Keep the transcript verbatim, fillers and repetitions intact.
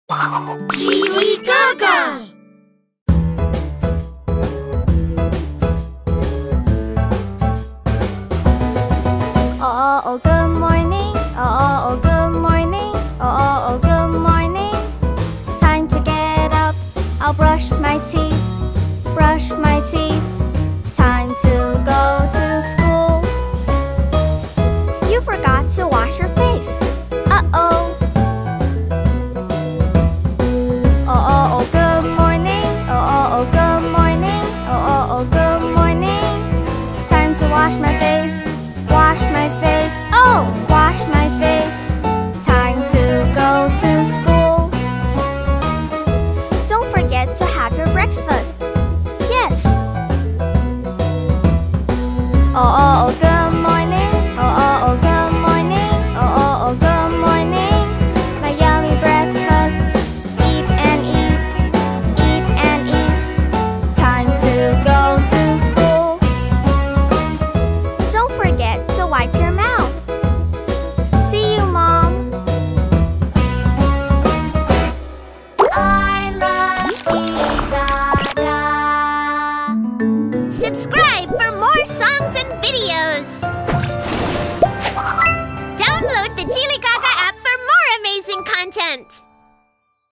Jiligaga! Oh, oh, good morning. Oh, oh, good morning. Oh, oh, good morning. Time to get up. I'll brush my teeth. Brush my teeth. Time to go to school. You forgot to wash your face. Uh-oh. Oh, oh, oh, good morning. Oh, oh, oh, good morning. Oh, oh, oh, good morning. Time to wash my face. Wash my face. Oh, wash my face. Time to go to school. Don't forget to have your breakfast. Yes. Oh, oh, oh, good morning. Oh, oh, oh, good morning. Oh, oh, oh, good morning. My yummy breakfast. Eat and eat. Eat and eat. Time to go to school. Don't forget to wipe your mouth. See you, Mom. I love Jiligaga. Subscribe for more songs and videos!